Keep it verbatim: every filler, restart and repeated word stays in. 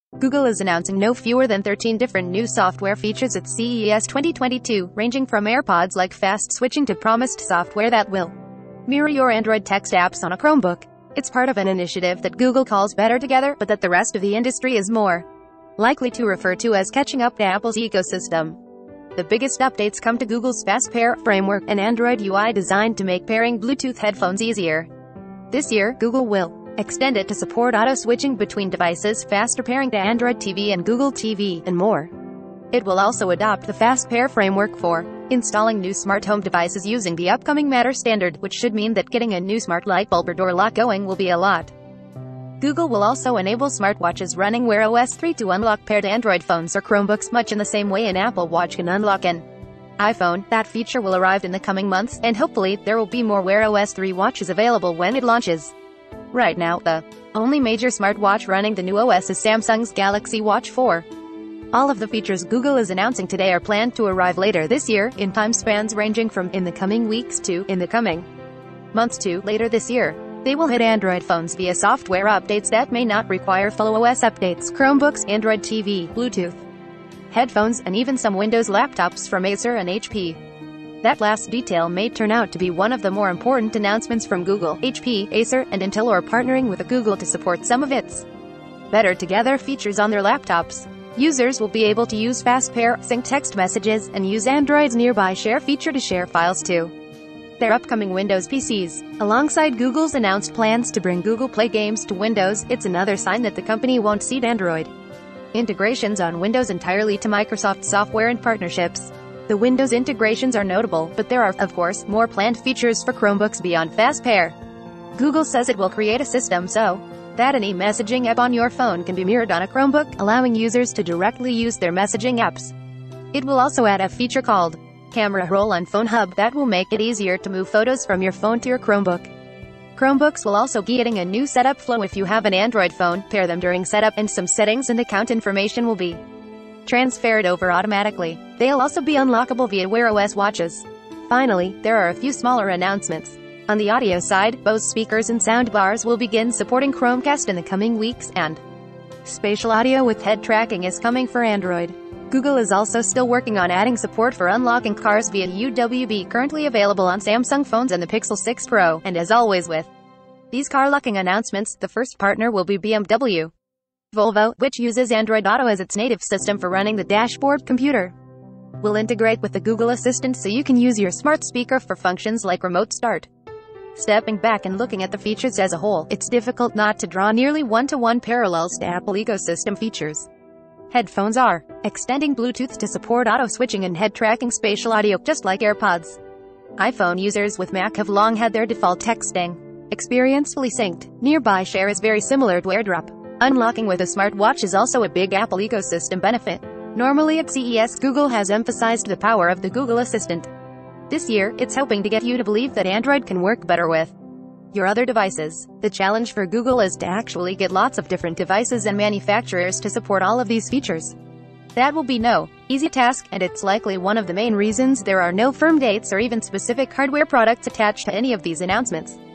Google is announcing no fewer than thirteen different new software features at C E S twenty twenty-two, ranging from AirPods-like fast switching to promised software that will mirror your Android text apps on a Chromebook. It's part of an initiative that Google calls Better Together, but that the rest of the industry is more likely to refer to as catching up to Apple's ecosystem. The biggest updates come to Google's FastPair framework, an Android U I designed to make pairing Bluetooth headphones easier. This year, Google will extend it to support auto-switching between devices, faster pairing to Android T V and Google T V, and more. It will also adopt the FastPair framework for installing new smart home devices using the upcoming Matter standard, which should mean that getting a new smart light bulb or door lock going will be a lot. Google will also enable smartwatches running Wear O S three to unlock paired Android phones or Chromebooks, much in the same way an Apple Watch can unlock an iPhone. That feature will arrive in the coming months, and hopefully, there will be more Wear O S three watches available when it launches. Right now, the only major smartwatch running the new O S is Samsung's Galaxy Watch four. All of the features Google is announcing today are planned to arrive later this year, in time spans ranging from in the coming weeks to in the coming months to later this year. They will hit Android phones via software updates that may not require full O S updates, Chromebooks, Android T V, Bluetooth headphones, and even some Windows laptops from Acer and H P. That last detail may turn out to be one of the more important announcements from Google. H P, Acer, and Intel are partnering with Google to support some of its Better Together features on their laptops. Users will be able to use FastPair, sync text messages, and use Android's Nearby Share feature to share files to their upcoming Windows P Cs. Alongside Google's announced plans to bring Google Play games to Windows, it's another sign that the company won't cede Android integrations on Windows entirely to Microsoft software and partnerships. The Windows integrations are notable, but there are, of course, more planned features for Chromebooks beyond FastPair. Google says it will create a system so that any messaging app on your phone can be mirrored on a Chromebook, allowing users to directly use their messaging apps. It will also add a feature called Camera Roll on Phone Hub that will make it easier to move photos from your phone to your Chromebook. Chromebooks will also be getting a new setup flow if you have an Android phone, pair them during setup, and some settings and account information will be transferred over automatically. They'll also be unlockable via Wear O S watches. Finally, there are a few smaller announcements. On the audio side, Bose speakers and soundbars will begin supporting Chromecast in the coming weeks, and spatial audio with head tracking is coming for Android. Google is also still working on adding support for unlocking cars via U W B, currently available on Samsung phones and the Pixel six Pro, and as always with these car locking announcements, the first partner will be B M W. Volvo, which uses Android Auto as its native system for running the dashboard computer, will integrate with the Google Assistant so you can use your smart speaker for functions like remote start. Stepping back and looking at the features as a whole, it's difficult not to draw nearly one-to-one parallels to Apple ecosystem features. Headphones are extending Bluetooth to support auto-switching and head-tracking spatial audio, just like AirPods. iPhone users with Mac have long had their default texting experience fully synced. Nearby Share is very similar to AirDrop. Unlocking with a smartwatch is also a big Apple ecosystem benefit. Normally at C E S, Google has emphasized the power of the Google Assistant. This year, it's hoping to get you to believe that Android can work better with your other devices. The challenge for Google is to actually get lots of different devices and manufacturers to support all of these features. That will be no easy task, and it's likely one of the main reasons there are no firm dates or even specific hardware products attached to any of these announcements.